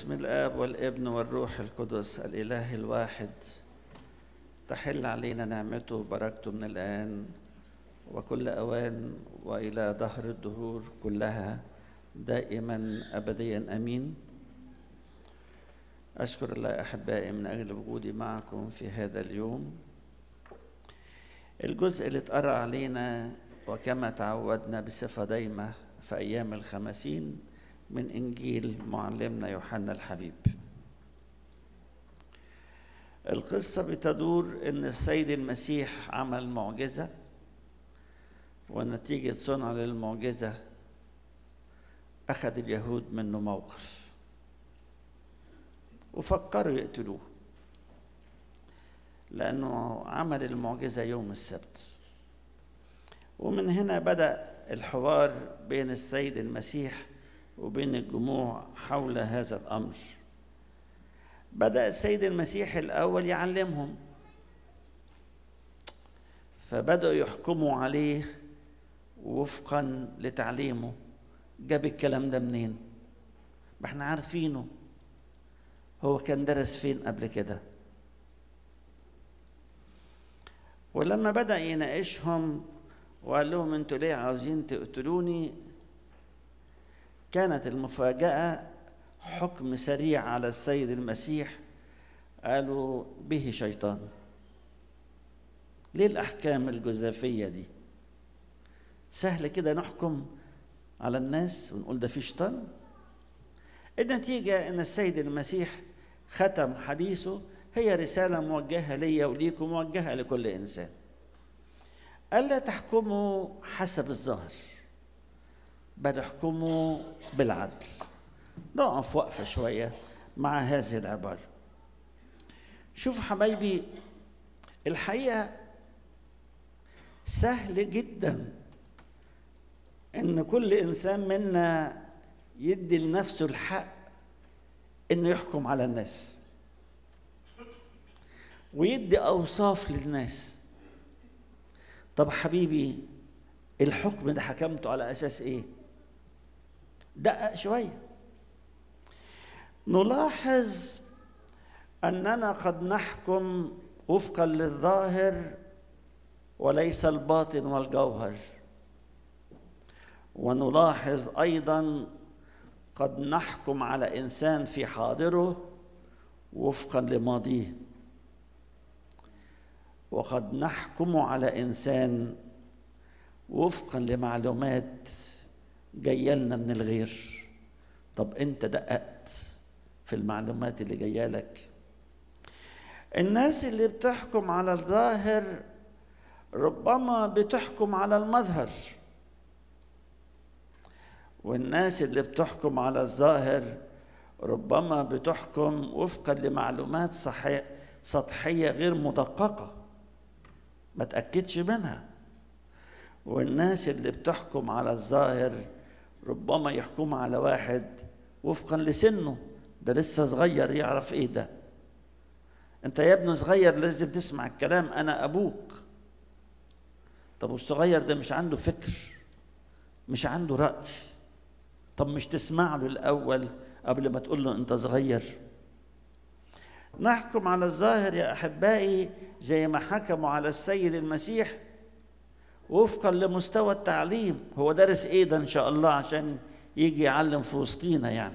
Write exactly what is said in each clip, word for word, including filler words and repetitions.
باسم الآب والابن والروح القدس الإله الواحد، تحل علينا نعمته وبركته من الآن وكل أوان وإلى دهر الدهور كلها دائما أبديا أمين. أشكر الله أحبائي من أجل وجودي معكم في هذا اليوم. الجزء اللي اتقرأ علينا وكما تعودنا بصفة دايمة في أيام الخمسين من إنجيل معلمنا يوحنا الحبيب. القصة بتدور إن السيد المسيح عمل معجزة، ونتيجة صنع للمعجزة أخذ اليهود منه موقف وفكروا يقتلوه لأنه عمل المعجزة يوم السبت. ومن هنا بدأ الحوار بين السيد المسيح وبين الجموع حول هذا الأمر. بدأ السيد المسيح الأول يعلمهم، فبدأوا يحكموا عليه وفقا لتعليمه. جاب الكلام ده منين؟ ما احنا عارفينه، هو كان درس فين قبل كده؟ ولما بدأ يناقشهم وقال لهم انتوا ليه عاوزين تقتلوني، كانت المفاجأة حكم سريع على السيد المسيح. قالوا به شيطان. ليه الأحكام الجزافية دي؟ سهل كده نحكم على الناس ونقول ده في شيطان؟ النتيجة إن السيد المسيح ختم حديثه، هي رسالة موجهة لي وليكم، موجهة لكل إنسان. ألا تحكموا حسب الظاهر بل احكموا بالعدل. نقف وقفة شوية مع هذه العبارة. شوف حبايبي، الحقيقة سهل جدا إن كل إنسان منا يدي لنفسه الحق إنه يحكم على الناس ويدي أوصاف للناس. طب حبيبي، الحكم ده حكمته على أساس إيه؟ دقق شوية. نلاحظ أننا قد نحكم وفقا للظاهر وليس الباطن والجوهر. ونلاحظ أيضا قد نحكم على إنسان في حاضره وفقا لماضيه، وقد نحكم على إنسان وفقا لمعلومات جايه لنا من الغير. طب انت دققت في المعلومات اللي جايه لك؟ الناس اللي بتحكم على الظاهر ربما بتحكم على المظهر، والناس اللي بتحكم على الظاهر ربما بتحكم وفقا لمعلومات سطحيه غير مدققه ما تأكدش منها. والناس اللي بتحكم على الظاهر ربما يحكم على واحد وفقا لسنه، ده لسه صغير يعرف ايه ده. انت يا ابن صغير لازم تسمع الكلام، انا ابوك. طب والصغير ده مش عنده فكر، مش عنده رأي، طب مش تسمع له الاول قبل ما تقول له انت صغير؟ نحكم على الظاهر يا احبائي زي ما حكموا على السيد المسيح وفقا لمستوى التعليم. هو دارس ايه ده ان شاء الله عشان يجي يعلم في وسطينا يعني؟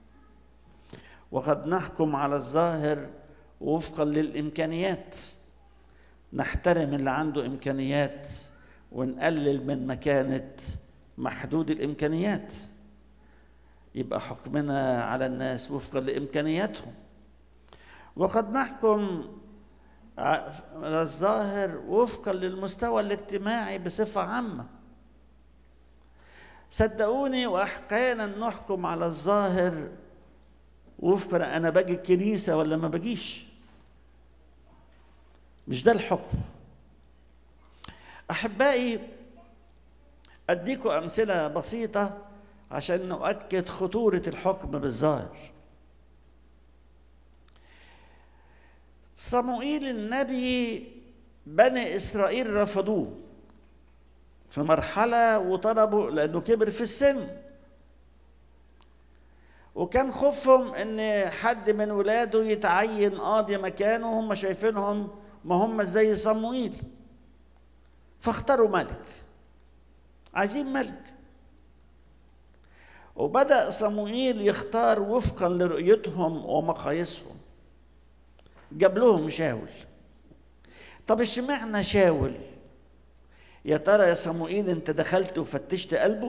وقد نحكم على الظاهر وفقا للامكانيات، نحترم اللي عنده امكانيات ونقلل من مكانة محدود الامكانيات. يبقى حكمنا على الناس وفقا لامكانياتهم. وقد نحكم على الظاهر وفقا للمستوى الاجتماعي بصفة عامة. صدقوني، وأحيانا نحكم على الظاهر وفقا أنا باجي الكنيسة ولا ما باجيش. مش ده الحكم. أحبائي، أديكم أمثلة بسيطة عشان نؤكد خطورة الحكم بالظاهر. صموئيل النبي بني إسرائيل رفضوه في مرحلة وطلبوا لأنه كبر في السن، وكان خوفهم ان حد من ولاده يتعين قاضي مكانه، هم شايفينهم ما هم زي صموئيل، فاختاروا ملك، عايزين ملك. وبدأ صموئيل يختار وفقا لرؤيتهم ومقاييسهم. جاب لهم شاول. طب اشمعنى شاول؟ يا ترى يا صموئيل انت دخلت وفتشت قلبه؟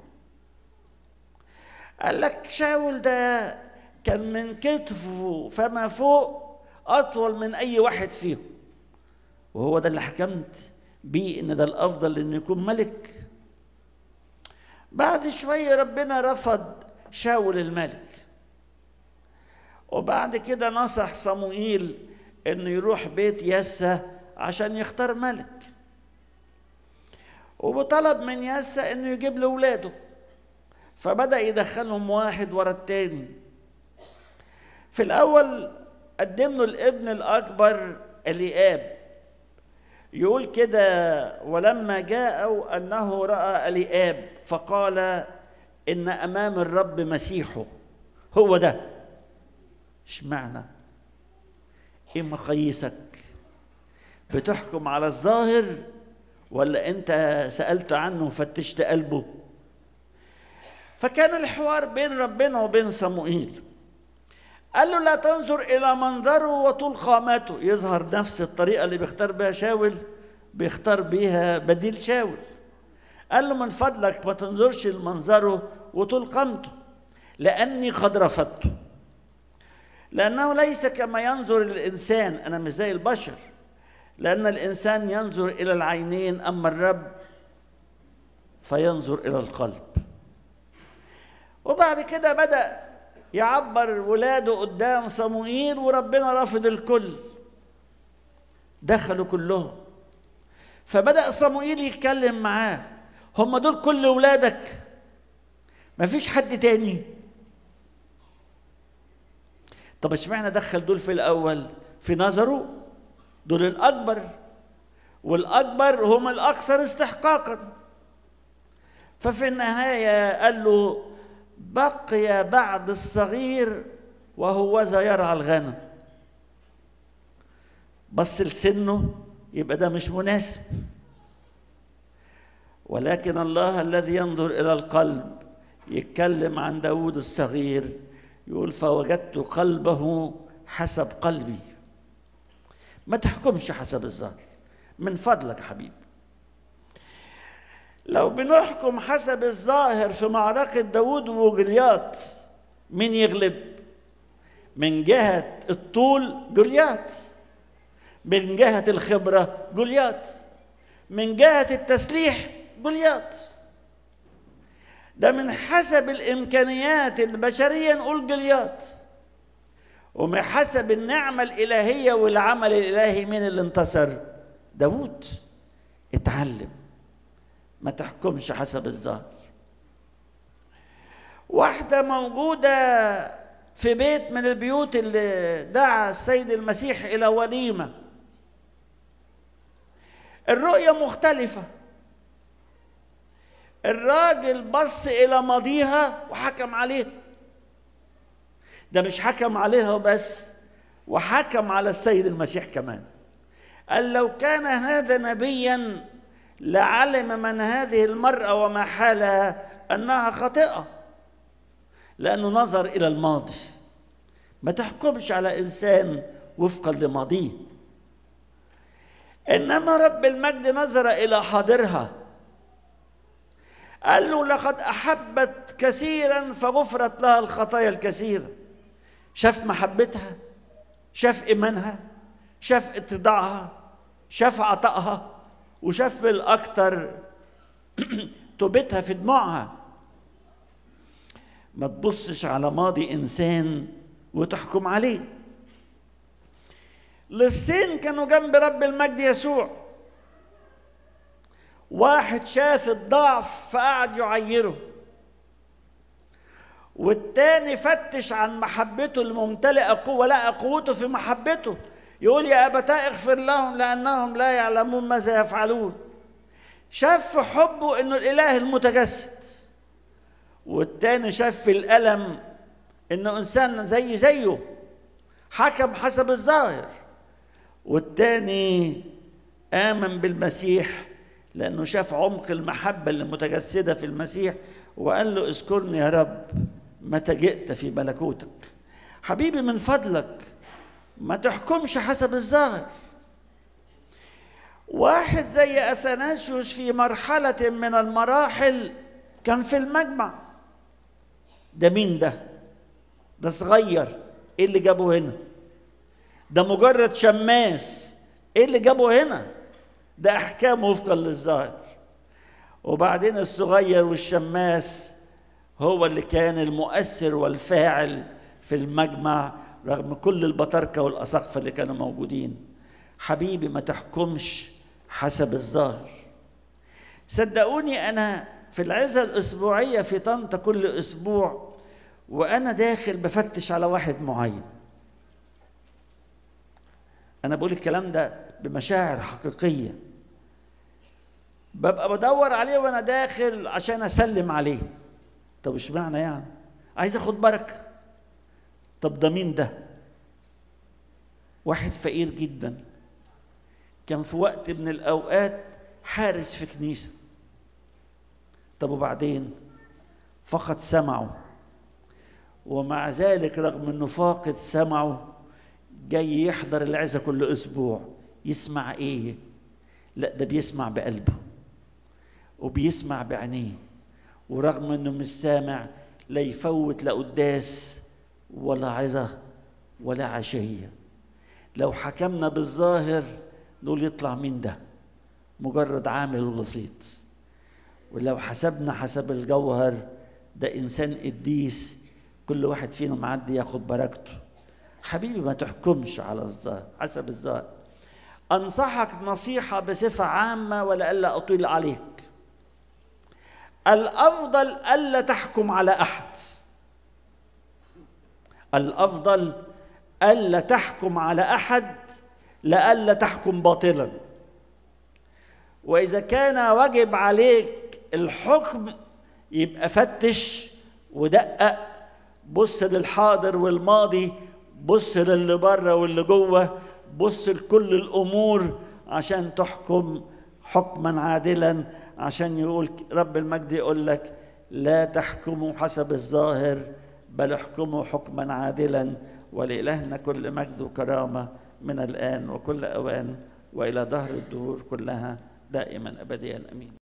قال لك شاول ده كان من كتفه فما فوق اطول من اي واحد فيهم، وهو ده اللي حكمت بيه ان ده الافضل انه يكون ملك. بعد شويه ربنا رفض شاول الملك، وبعد كده نصح صموئيل انه يروح بيت يسى عشان يختار ملك، وطلب من يسى انه يجيب له اولاده، فبدأ يدخلهم واحد ورا التاني. في الاول قدم له الابن الاكبر اليآب، يقول كده: ولما جاءوا انه راى اليآب فقال ان امام الرب مسيحه. هو ده. اشمعنى؟ ايه مقاييسك؟ بتحكم على الظاهر ولا انت سألت عنه وفتشت قلبه؟ فكان الحوار بين ربنا وبين صموئيل. قال له لا تنظر الى منظره وطول قامته. يظهر نفس الطريقه اللي بيختار بها شاول بيختار بيها بديل شاول. قال له من فضلك ما تنظرش لمنظره وطول قامته، لاني قد رفضته، لانه ليس كما ينظر الانسان. انا مش زي البشر، لان الانسان ينظر الى العينين اما الرب فينظر الى القلب. وبعد كده بدأ يعبر ولاده قدام صموئيل، وربنا رافض الكل، دخلوا كلهم. فبدأ صموئيل يتكلم معاه: هم دول كل ولادك؟ مفيش حد تاني؟ طب اشمعنى دخل دول في الأول؟ في نظره دول الأكبر، والأكبر هم الأكثر استحقاقا. ففي النهاية قال له: بقي بعد الصغير وهوذا يرعى الغنم. بص لسنه يبقى ده مش مناسب، ولكن الله الذي ينظر إلى القلب يتكلم عن داود الصغير، يقول: فوجدت قلبه حسب قلبي. ما تحكمش حسب الظاهر من فضلك يا حبيبي. لو بنحكم حسب الظاهر في معركة داود وجوليات، مين يغلب؟ من جهة الطول جوليات، من جهة الخبرة جوليات، من جهة التسليح جوليات. ده من حسب الإمكانيات البشرية نقول جوليات، ومن حسب النعمة الإلهية والعمل الإلهي مين اللي انتصر؟ داود. اتعلم ما تحكمش حسب الظاهر. واحدة موجودة في بيت من البيوت اللي دعا السيد المسيح إلى وليمة، الرؤية مختلفة. الراجل بص إلى ماضيها وحكم عليها. ده مش حكم عليها بس، وحكم على السيد المسيح كمان. قال: لو كان هذا نبيا لعلم من هذه المرأة وما حالها أنها خاطئة، لأنه نظر إلى الماضي. ما تحكمش على إنسان وفقا لماضيه، إنما رب المجد نظر إلى حاضرها. قال له: لقد أحبت كثيرا فغفرت لها الخطايا الكثيرة. شاف محبتها، شاف إيمانها، شاف اتضاعها، شاف عطائها، وشاف بالأكثر توبتها في دموعها. ما تبصش على ماضي إنسان وتحكم عليه. للصين كانوا جنب رب المجد يسوع، واحد شاف الضعف فقعد يعيره، والتاني فتش عن محبته الممتلئة قوة، لقى قوته في محبته، يقول: يا أبتاه اغفر لهم لأنهم لا يعلمون ماذا يفعلون. شاف في حبه إنه الإله المتجسد، والتاني شاف في الألم إنه إنسان زي زيه حكم حسب الظاهر، والتاني آمن بالمسيح لأنه شاف عمق المحبة اللي متجسدة في المسيح وقال له اذكرني يا رب متى جئت في ملكوتك. حبيبي من فضلك ما تحكمش حسب الظاهر. واحد زي أثناسيوس في مرحلة من المراحل كان في المجمع. ده مين ده؟ ده صغير، ايه اللي جابه هنا؟ ده مجرد شماس، ايه اللي جابه هنا؟ ده احكام وفقا للظاهر. وبعدين الصغير والشماس هو اللي كان المؤثر والفاعل في المجمع رغم كل البطاركة والأساقفة اللي كانوا موجودين. حبيبي ما تحكمش حسب الظاهر. صدقوني أنا في العزة الأسبوعية في طنطا كل أسبوع وأنا داخل بفتش على واحد معين. أنا بقول الكلام ده بمشاعر حقيقية. ببقى بدور عليه وأنا داخل عشان أسلم عليه. طب إيش معنى يعني؟ عايز أخد بركة. طب ده مين ده؟ واحد فقير جدا كان في وقت من الأوقات حارس في كنيسة. طب وبعدين فقد سمعه، ومع ذلك رغم أنه فاقد سمعه جاي يحضر العزة كل أسبوع. يسمع إيه؟ لا ده بيسمع بقلبه وبيسمع بعينيه، ورغم أنه مش سامع لا يفوت لا قداس ولا عظة ولا عشية. لو حكمنا بالظاهر نقول يطلع مين ده؟ مجرد عامل وبسيط. ولو حسبنا حسب الجوهر ده إنسان قديس كل واحد فينا معدي ياخد بركته. حبيبي ما تحكمش على الظاهر حسب الظاهر. أنصحك نصيحة بصفة عامة ولألا أطيل عليك. الأفضل ألا تحكم على أحد. الأفضل ألا تحكم على أحد لألا تحكم باطلا. وإذا كان واجب عليك الحكم يبقى فتش ودقق، بص للحاضر والماضي، بص للي بره واللي جوه، بص لكل الأمور عشان تحكم حكما عادلا. عشان يقول رب المجد يقول لك لا تحكموا حسب الظاهر بل احكموا حكما عادلا. ولإلهنا كل مجد وكرامة من الآن وكل أوان وإلى دهر الدهور كلها دائما أبديا أمين.